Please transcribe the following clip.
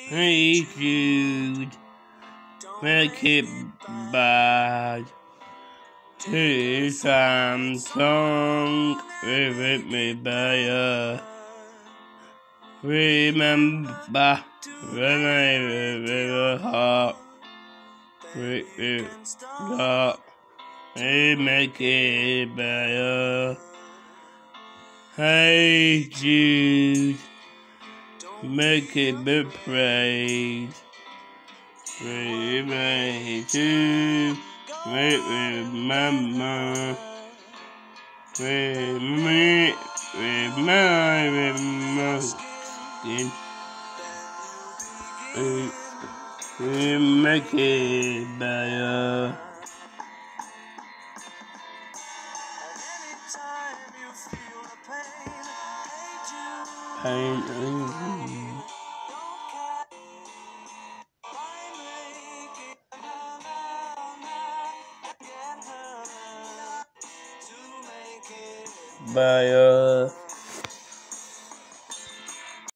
Hey Jude, make it bad. Here's some song with me by remember when I was hot. We make it better. Hey Jude, make it be praised. We make it remember. With my skin. We make it better. Pain. Better.